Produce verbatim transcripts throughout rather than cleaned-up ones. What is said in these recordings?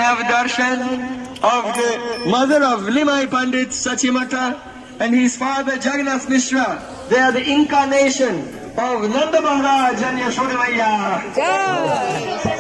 have darshan of the mother of Nimai Pandit Sachimata and his father Jagannath Mishra. They are the incarnation of Nanda Maharaj and Yashoda Maiya.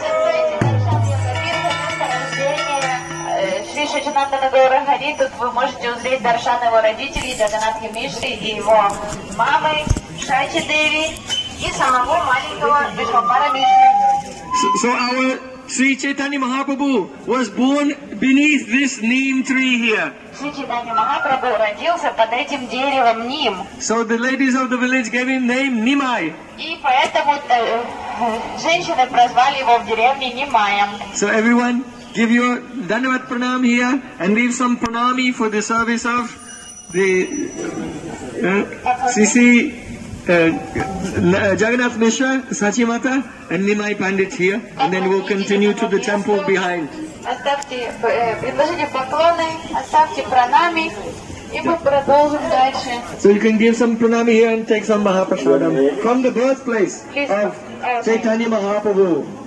Шри Шачинандана Гаура Хари, тут вы можете узреть даршан его родителей, Джаганатхи Мишри и его мамы Шачи Деви и самого маленького Вишвамбара Мишри. So, so our Sri Chaitanya Mahaprabhu was born beneath this neem tree here. Шри Чайтанья Махапрабху родился под этим деревом Ним. So the ladies of the village gave him name Nimai. И поэтому э, женщины прозвали его в деревне Нимаем. So everyone, give your Dandavat Pranam here and leave some pranami for the service of the uh, Sisi uh, Jagannath Mishra, Sachimata and Nimai Pandit here, and then we'll continue to the temple behind. Оставьте, предложите поклоны, оставьте пранами, и мы продолжим дальше. So you can give some pranami here and take some Mahaprasadam from the birthplace of Chaitanya Mahaprabhu.